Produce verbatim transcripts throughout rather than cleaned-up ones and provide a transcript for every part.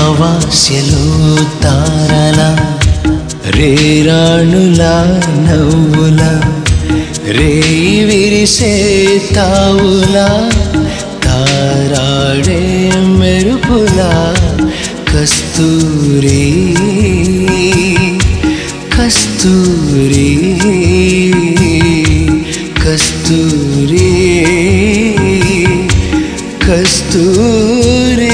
అమావాస్యలో తారల రేరాణుల నవ్వుల రేయి విరిసే తావుల తారాడే మెరుపుల కస్తూరి కస్తూరి కస్తూరి కస్తూరి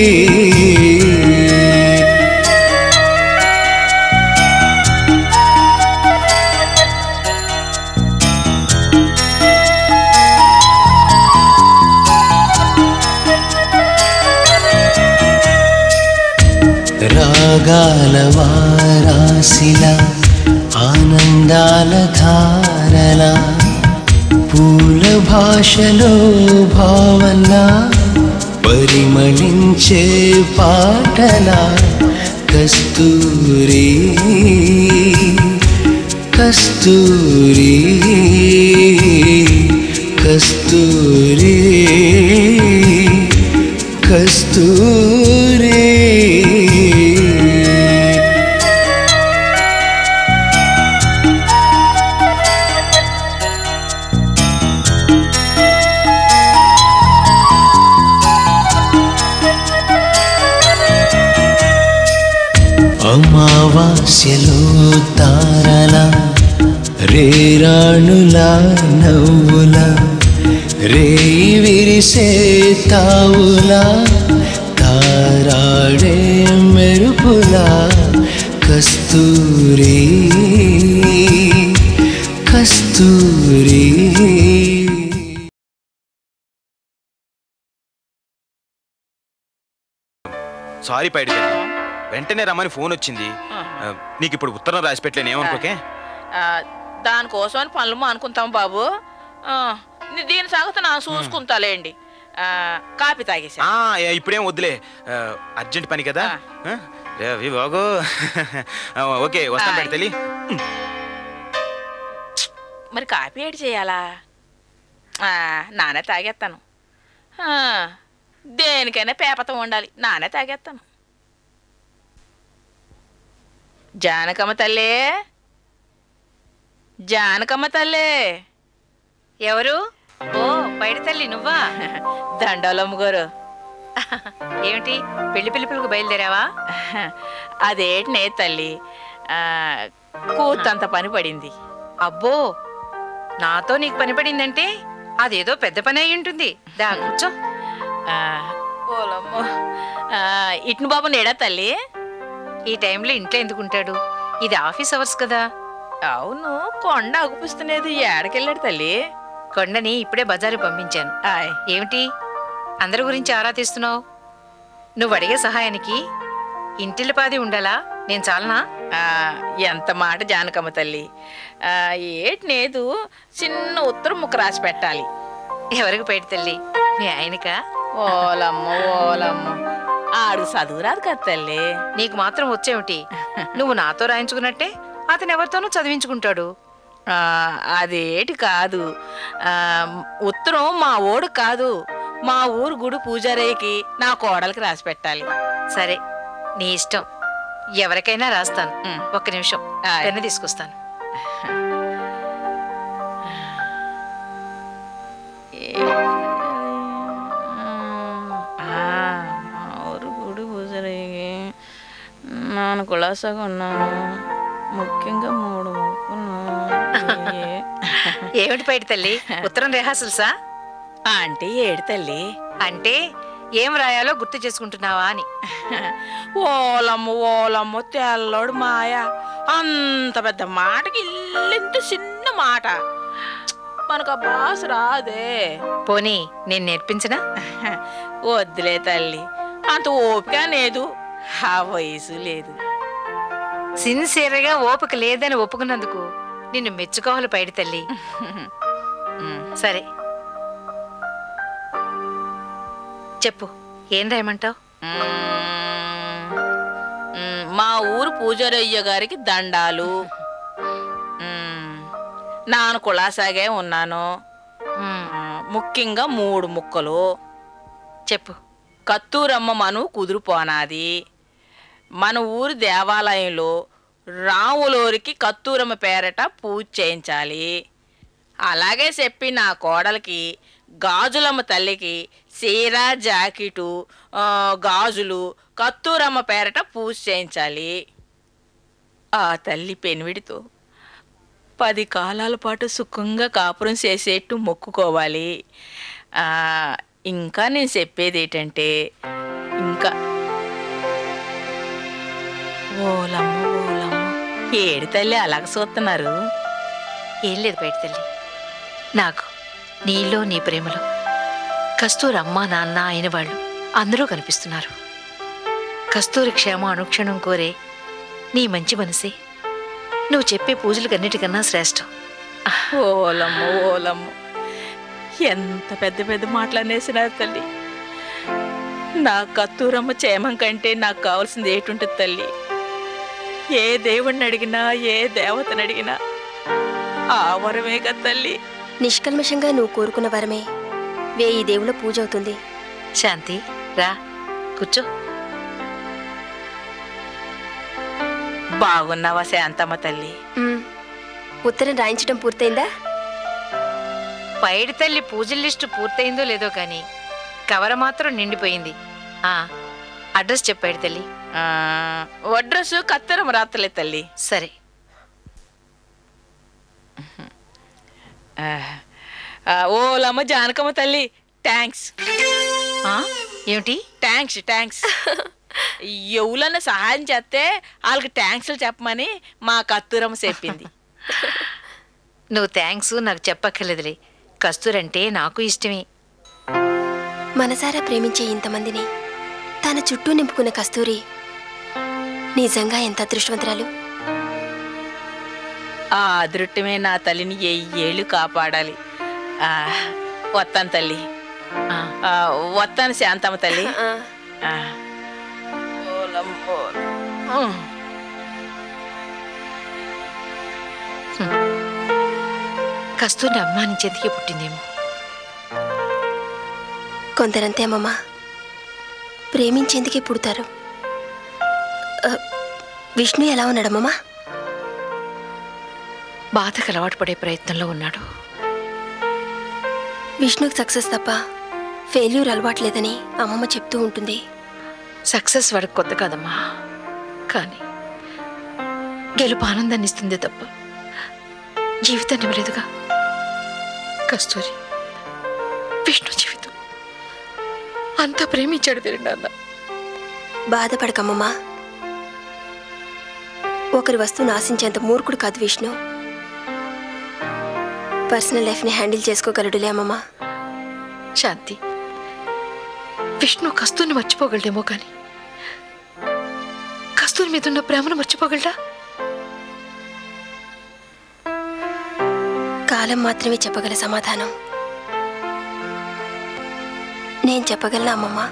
రాగాల వారాసిల ఆనందాల ధారల పూల భాషలో భావన పరిమళించే పాటల కస్తూరి కస్తూరి కస్తూరి కస్తూరి అమావాస్యలో తారల రేరాణుల నవ్వుల రేయి విరిసే తావుల తారాడే మెరుపుల కస్తూరి కస్తూరి. సారీ పైడి, వెంటనే రమ్మని ఫోన్ వచ్చింది. నీకు ఇప్పుడు ఉత్తరం రాసి పెట్టలేను, ఏమనుకోకే. దానికోసమని పనులు అనుకుంటాం బాబు. దీని సాగుతా నా చూసుకుంటాలేండి. కాపీ తాగేసా. ఇప్పుడేం వద్దులే, అర్జెంట్ పని కదా. బాగు ఓకే, వస్తాను పెడతలి. మరి కాపీ ఏడు చేయాలా? నానే తాగేస్తాను. దేనికైనా పేపతం ఉండాలి, నానే తాగేస్తాను. జానకమ్మ తల్లే, జానకమ్మ తల్లే. ఎవరు? ఓ పైడి తల్లి నువ్వా? దండాలమ్మ గారు. ఏమిటి పెళ్లి పిలుపులకు బయలుదేరావా? అదేంటి నే తల్లి, కూతంత పని పడింది. అబ్బో, నాతో నీకు పని పడిందంటే అదేదో పెద్ద పని అయి ఉంటుంది. దా కూర్చో. ఓలమ్మో, ఇట్ను బాబు నేడా తల్లి? ఈ టైంలో ఇంట్లో ఎందుకుంటాడు? ఇది ఆఫీస్ అవర్స్ కదా. అవును, కొండ అగుపిస్తున్నది, ఏడకెళ్ళాడు తల్లి? కొండని ఇప్పుడే బజారు పంపించాను. ఏమిటి అందరి గురించి ఆరా తీస్తున్నావు? నువ్వు అడిగే సహాయానికి ఇంటిల్లిపాది ఉండాలా? నేను చాలనా? ఎంత మాట జానకమ్మ తల్లి. ఏటి లేదు, చిన్న ఉత్తరం ముక్క రాసి పెట్టాలి. ఎవరికి పైడి తల్లి? మీ ఆయనక? ఓలమ్మ ఓలమ్మ, ఆడు చదువురాదు కదా తల్లి. నీకు మాత్రం వచ్చేమిటి? నువ్వు నాతో రాయించుకున్నట్టే అతను ఎవరితోనూ చదివించుకుంటాడు. అదేటి కాదు, ఉత్తరం మా ఓడు కాదు, మా ఊరు గుడి పూజారయ్యకి నా కోడలికి రాసి పెట్టాలి. సరే నీ ఇష్టం, ఎవరికైనా రాస్తాను. ఒక్క నిమిషం పెన్ను తీసుకొస్తాను. నాన్న కులాసాగా ఉన్నాను, ముఖ్యంగా మూడు ముక్కున్నాను. ఏమిటి పైడి తల్లి, ఉత్తరం రిహార్సల్సా? అంటే ఏడు తల్లి అంటే ఏం రాయాలో గుర్తు చేసుకుంటున్నావా అని. ఓలమ్మ ఓలమ్మ, తెల్లోడు మాయ, అంత పెద్ద మాటకి ఇల్లింత చిన్న మాట, మనకు ఆ భాష రాదే. పోనీ నేను నేర్పించనా? వద్దులే తల్లి, అంత ఓపిక లేదు, ఆ వయసు లేదు. సిన్సియర్గా ఓపిక లేదని ఒప్పుకున్నందుకు నిన్ను మెచ్చుకోవాలి పైడి తల్లి. సరే చెప్పు, ఏం రాయమంటావు? మా ఊరు పూజారయ్య గారికి దండాలు. నాన్న కులాసాగే ఉన్నాను, ముఖ్యంగా మూడు ముక్కలు. చెప్పు. కత్తూరమ్మ మను కుదురుపోనాది, మన ఊరి దేవాలయంలో రాములోరికి కత్తూరమ్మ పేరట పూజ చేయించాలి. అలాగే చెప్పి నా కోడలికి గాజులమ్మ తల్లికి చీర జాకెటు గాజులు కత్తూరమ్మ పేరట పూజ చేయించాలి. ఆ తల్లి పెనివిడితో పది కాలాల పాటు సుఖంగా కాపురం చేసేట్టు మొక్కుకోవాలి. ఇంకా నేను చెప్పేది ఏంటంటే ఇంకా ఓలమ్మ ఓలమ్మ ఏడు తల్లి అలాగ చూస్తున్నారు. ఏం లేదు బయట తల్లి, నాకు నీలో నీ ప్రేమలో కస్తూరి అమ్మ నాన్న అయిన వాళ్ళు అందరూ కనిపిస్తున్నారు. కస్తూరి క్షేమ అనుక్షణం కోరే నీ మంచి మనసే నువ్వు చెప్పే పూజలకన్నిటికన్నా శ్రేష్టం. ఓలమ్మ ఓలమ్మ ఎంత పెద్ద పెద్ద మాటలనేసినారు తల్లి. నా కత్తూరమ్మ క్షేమం కంటే నాకు కావాల్సింది ఏటుంటుంది తల్లి. ఏ దేవుణ్ణి అడిగినా ఏ దేవతని అడిగినా ఆ వరమే కదా తల్లి. నిష్కల్మషంగా నువ్వు కోరుకున్న వరమే వేయి దేవుళ్ళ పూజ అవుతుంది. శాంతి రా కూర్చో. బాగున్నావా శాంతమ్మ తల్లి? ఉత్తరం రాయించడం పూర్తయిందా? పైడి తల్లి పూజల లిస్టు పూర్తయిందో లేదో కానీ కవర్ మాత్రం నిండిపోయింది. ఆ అడ్రస్ చెప్పాడు తల్లి. అడ్రస్ కత్తెరమ్మ రాత్రలే తల్లి. సరే. ఓలమ్మ జానకమ్మ తల్లి థ్యాంక్స్. ఏమిటి థ్యాంక్స్? థ్యాంక్స్ ఎవరన్నా సహాయం చేస్తే వాళ్ళకి థ్యాంక్స్లు చెప్పమని మా కత్తూరమ్మ చెప్పింది. నువ్వు థ్యాంక్స్ నాకు చెప్పక్కర్లేదులే, కస్తూరంటే నాకు ఇష్టమే. మనసారా ప్రేమించే ఇంతమందిని తన చుట్టూ నింపుకున్న కస్తూరి నిజంగా ఎంత అదృష్టవంతురాలు. ఆ అదృష్టమే నా తల్లిని ఏళ్ళు కాపాడాలి. వస్తాను తల్లి, వస్తాను శాంతమ్మ తల్లి. కస్తూరిని అమ్మానించేందుకే పుట్టిందేమో. కొందరంతే అమ్మమ్మ, ప్రేమించేందుకే పుడతారు. విష్ణు ఎలా ఉన్నాడమ్మమ్మ? బాధకు అలవాటు పడే ప్రయత్నంలో ఉన్నాడు. విష్ణుకి సక్సెస్ తప్ప ఫెయిల్యూర్ అలవాట్లేదని అమ్మమ్మ చెప్తూ ఉంటుంది. సక్సెస్ వాడికి కొత్త కాదమ్మా, కానీ గెలుపు ఆనందాన్ని ఇస్తుంది తప్ప జీవితాన్ని ఇవ్వలేదుగా. కస్తూరి విష్ణు జీవితం అంతా ప్రేమించాడు తిరిగి నాన్న. బాధపడకమ్మమ్మా, ఒకరి వస్తువును ఆశించేంత మూర్ఖుడు కాదు విష్ణు. పర్సనల్ లైఫ్ని హ్యాండిల్ చేసుకోగలడులే అమ్మమ్మా. శాంతి, విష్ణు కస్తూరిని మర్చిపోగలడేమో కానీ కస్తూరి మీద ఉన్న ప్రేమను మర్చిపోగలడా? కాలం మాత్రమే చెప్పగల సమాధానం నేను చెప్పగలను అమ్మమ్మా.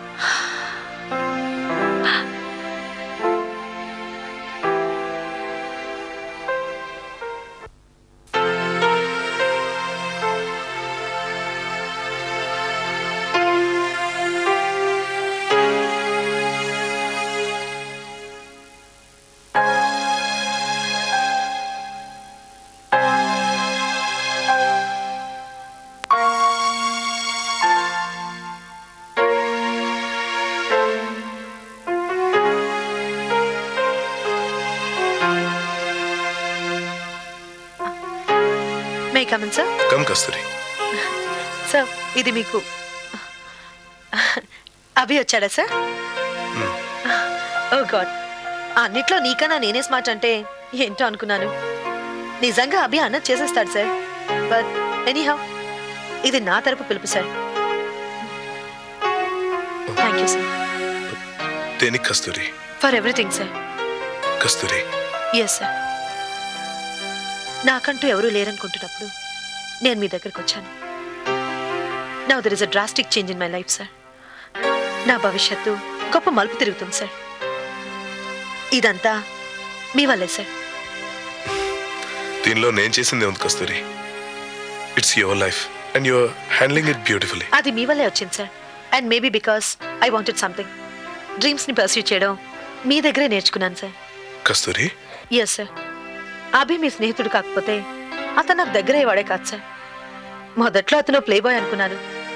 కమ్ కస్తూరి. సార్ ఇది మీకు. అభి వచ్చాడా సార్? ఓ గాడ్, అన్నిట్లో నీకన్నా నేనే స్మార్ట్ అంటే ఏంటో అనుకున్నాను. నిజంగా అభి అన్నది చేసేస్తాడు సార్. బట్ ఎనీహౌ ఇది నా తరపు పిలుపు సార్. Thank you sir. దేనికి Kasturi? For everything sir. Kasturi. Yes sir. నాకంటూ ఎవరూ లేరనుకుంటున్నప్పుడు నేను మీ దగ్గరకు వచ్చాను. Now there is a drastic change in my life sir. నా భవిష్యత్తు గొప్ప మలుపు తిరుగుతుంది సార్. ఇదంతా మీ వల్లే సార్. దీనిలో నేను చేసింది ఉంది Kasturi. It's your life and you are handling it beautifully. అది మీ వల్లే వచ్చింది sir. And maybe because I wanted something. డ్రీమ్స్ని పర్స్యూ చేయడం మీ దగ్గరే నేర్చుకున్నాను sir. Kasturi, yes sir. Abhi మీ స్నేహితుడు కాకపోతే అతను నాకు దగ్గర అయ్యేవాడే కాదు సార్. మొదట్లో అతను ప్లే బాయ్ అనుకున్నాను,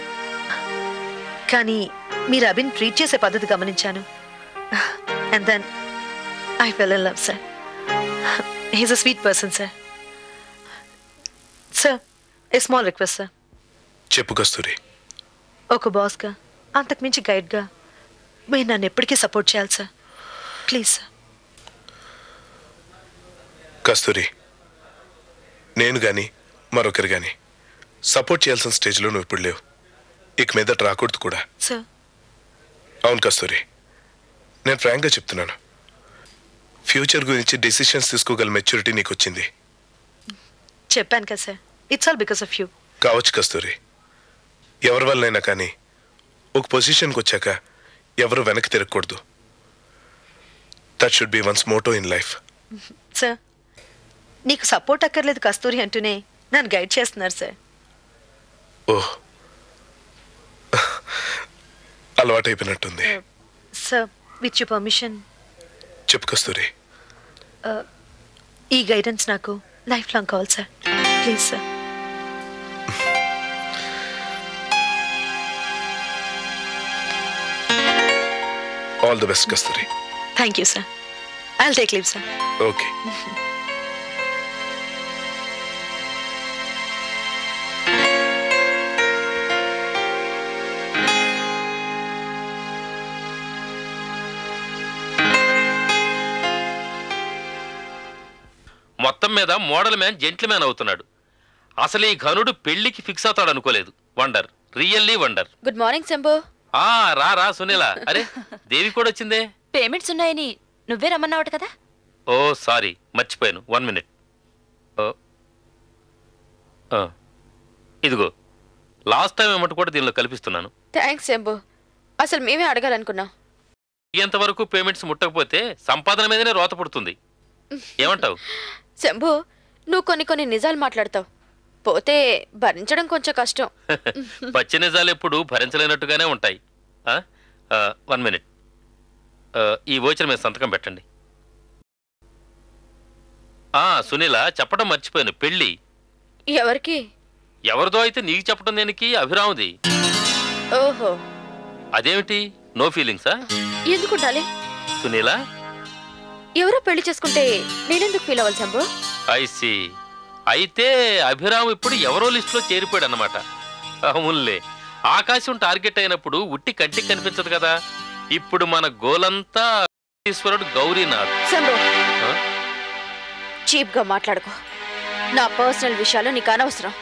కానీ మీరు అభిని ట్రీట్ చేసే పద్ధతి గమనించాను. And then I fell in love sir. He's a sweet person sir. Sir, a small request sir. చెప్పు కస్తూరి. ఒక బాస్గా, అంతకుమించి గైడ్గా మీరు నన్ను ఎప్పటికీ సపోర్ట్ చేయాలి సార్. Please sir. కస్తూరి, నేను కానీ మరొకరు కానీ సపోర్ట్ చేయాల్సిన స్టేజ్లో నువ్వు ఇప్పుడు లేవు. ఇక మీదట రాకూడదు కూడా. సార్. అవును కస్తూరి, నేను ఫ్రాంక్గా చెప్తున్నాను. ఫ్యూచర్ గురించి డెసిషన్స్ తీసుకోగల మెచ్యూరిటీ నీకు వచ్చింది. చెప్పాను కదా sir, it's all because of you. కావచ్చు కస్తూరి, ఎవరి వల్లైనా కానీ ఒక పొజిషన్కి వచ్చాక ఎవరు వెనక్కి తిరగకూడదు. That should be one's motto in life. Sir, నీకు సపోర్ట్ అక్కర్లేదు కస్తూరి అంటూనే నన్ను గైడ్ చేస్తున్నారు సార్. ఓహ్, అలవాటైపోయినట్టుంది. Sir, with you permission. చెప్పు కస్తూరి. ఈ గైడెన్స్ నాకు లైఫ్ లాంగ్ కావాలి sir. Please sir. All the best Kasturi. Thank you sir. I will take leave sir. Okay. మొత్తం మీద మోడల్ మ్యాన్ జెంట్ల్ మ్యాన్ అవుతున్నాడు. అసలు ఈ ఘనుడు పెళ్లికి ఫిక్స్ అవుతాడు అనుకోలేదు. Wonder, really wonder. Good morning Shambhu. ఆ రా రా సునీల. అరే దేవి కూడా వచ్చిందే. పేమెంట్స్ ఉన్నాయని నువ్వే రమ్మన్నావట కదా. ఓ సారీ, మర్చిపోయాను. One minute. ఇదిగో లాస్ట్ టైం అమౌంట్ కూడా దీనిలో కల్పిస్తున్నాను. థ్యాంక్స్ శంభు. అసలు మేమే అడగాలనుకున్నాం. ఎంతవరకు పేమెంట్స్ ముట్టకపోతే సంపాదన మీదనే రోత పుడుతుంది. ఏమంటావు శంభు? నువ్వు కొన్ని కొన్ని నిజాలు మాట్లాడతావు, పోతే భరించడం కొంచెం కష్టం. పచ్చి నిజాలు ఎప్పుడు భరించలేనట్టుగానే ఉంటాయి. One minute. ఈ వోచర్ మీద సంతకం పెట్టండి. ఆ సునీల, చెప్పడం మర్చిపోయాను. పెళ్ళి ఎవరికి? ఎవరిదో అయితే నీకు చెప్పడం దేనికి? అభిరాముది. ఓహో, అదేమిటి నో ఫీలింగ్సా? ఎందుకుండాలి సునీల? ఎవరో పెళ్లి చేసుకుంటే నేనెందుకు ఫీల్ అవ్వాలి శంభు? I see. అయితే అభిరామ్ ఇప్పుడు ఎవరో లిస్టులో చేరిపోయాడు అన్నమాట. అవునులే, ఆకాశం టార్గెట్ అయినప్పుడు ఉట్టి కంటికి కనిపించదు కదా. ఇప్పుడు మన గోలంతా ఈశ్వరుడు గౌరీనాథ్. శంభు, చీప్ గా మాట్లాడుకో. నా పర్సనల్ విషయాలు నీకు అనవసరం.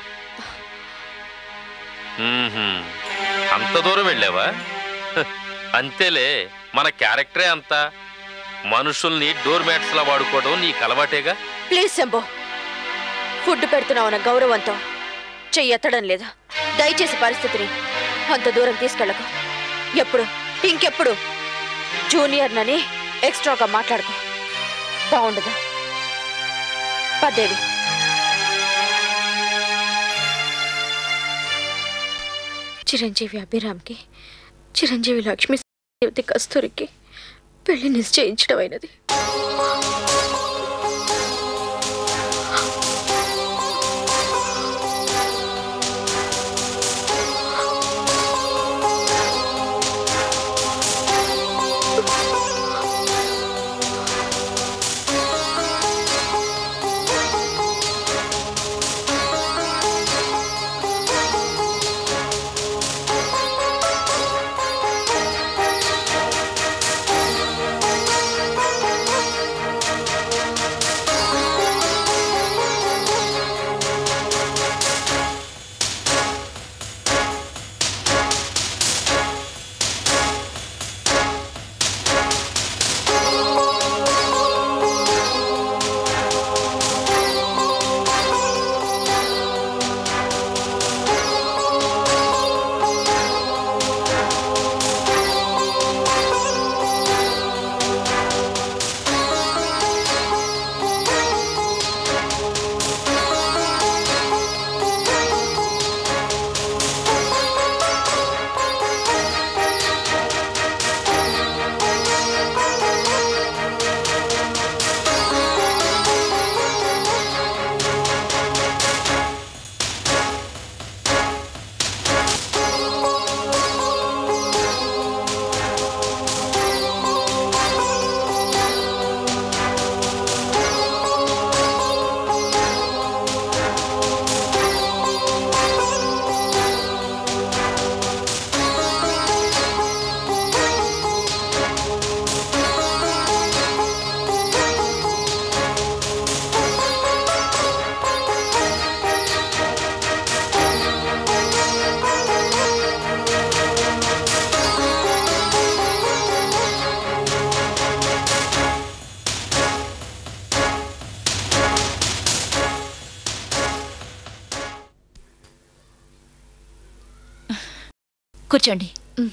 అంత దూరం వెళ్ళావా? అంతేలే, మన క్యారెక్టరే అంతా. మనుషుల్ని డోర్ మ్యాట్స్ లా వాడుకోవడం నీకు అలవాటేగా. ప్లీజ్ శంభు, ఫుడ్ పెడుతున్నావన్న గౌరవంతో చెయ్యి ఎత్తడం లేదా? దయచేసి పరిస్థితిని అంత దూరం తీసుకెళ్ళకు. ఎప్పుడు ఇంకెప్పుడు జూనియర్ నని ఎక్స్ట్రాగా మాట్లాడుకో, బాగుండదు. పదేవి. చిరంజీవి అభిరామ్కి, చిరంజీవి లక్ష్మి కస్తూరికి పెళ్లి నిశ్చయించడం అయినది. కూర్చోండి.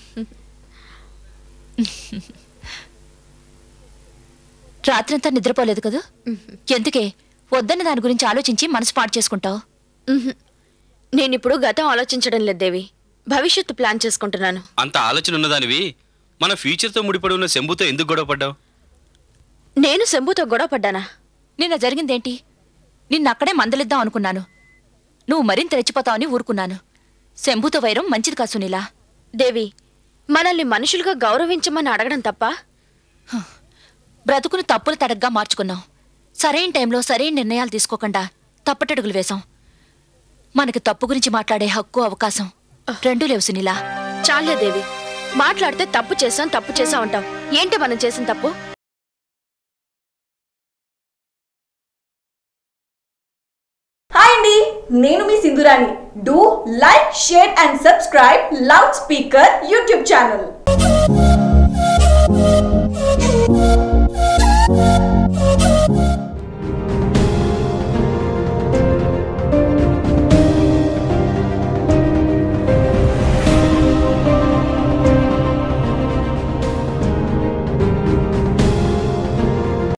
రాత్రంతా నిద్రపోలేదు కదా? ఎందుకే వద్దన్న దాని గురించి ఆలోచించి మనసు పాడు చేసుకుంటావు? నేనిప్పుడు గతం ఆలోచించడం లేదు దేవి, భవిష్యత్తు ప్లాన్ చేసుకుంటున్నాను. అంత ఆలోచన ఉన్నదానివి మన ఫ్యూచర్తో ముడిపడి ఉన్న శంభుతో ఎందుకు గొడవ పడ్డావు? నేను శంభుతో గొడవ పడ్డానా? నిన్న జరిగిందేంటి? నిన్నక్కడే మందలిద్దాం అనుకున్నాను. నువ్వు మరింత రెచ్చిపోతావని ఊరుకున్నాను. శంభుతో వైరం మంచిది కాదు సునీలా. దేవి, మనల్ని మనుషులుగా గౌరవించమని అడగడం తప్ప? బ్రతుకును తప్పులు తడగ్గా మార్చుకున్నాం. సరైన టైంలో సరైన నిర్ణయాలు తీసుకోకుండా తప్పటడుగులు వేశాం. మనకి తప్పు గురించి మాట్లాడే హక్కు, అవకాశం రెండూ లేవు సునీలా. చాలే దేవి, మాట్లాడితే తప్పు చేసాం తప్పు చేసాం అంటాం. ఏంటి మనం చేసిన తప్పు? హాయ్ అండి, నేను మీ Sindhurani. Do like, share and subscribe loud speaker YouTube channel.